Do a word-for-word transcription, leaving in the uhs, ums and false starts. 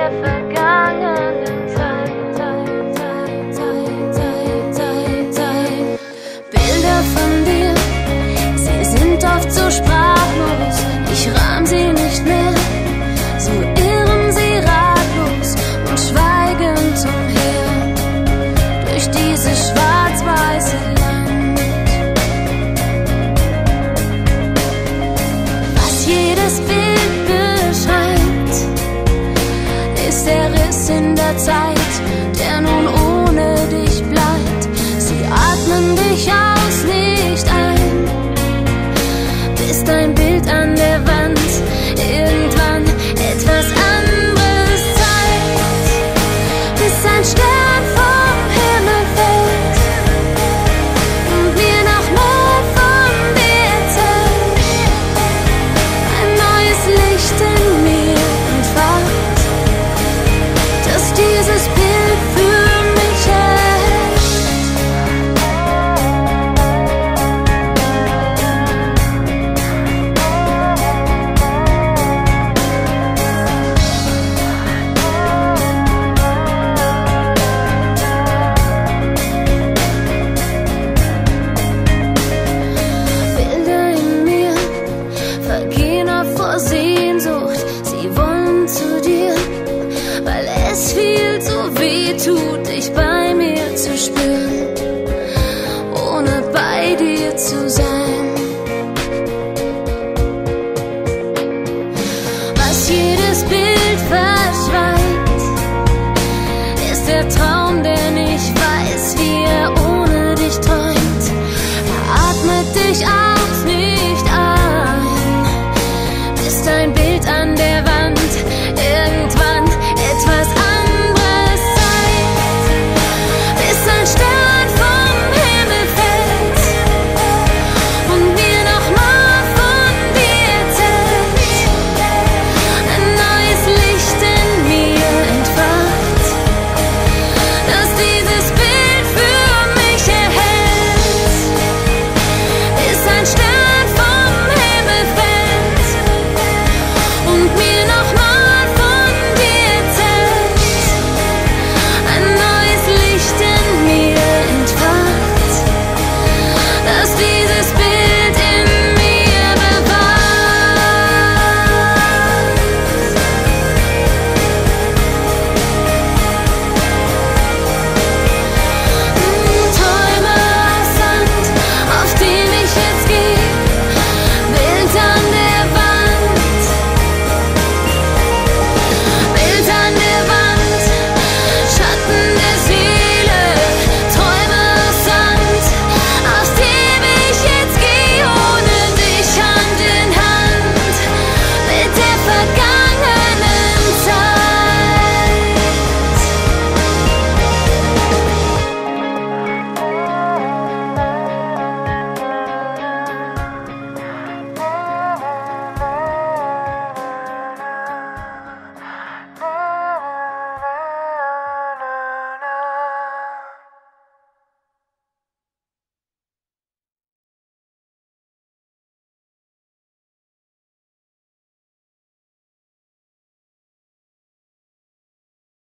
der vergangenen Zeit, Zeit, Zeit, Zeit, Zeit, Zeit, Zeit. Bilder von dir, sie sind oft so sprachlos, ich rahm sie nicht mehr, so irren sie ratlos und schweigend umher durch dieses schwarz-weiße Land. Was jedes Bild beschreibt, ist der Riss in der Zeit.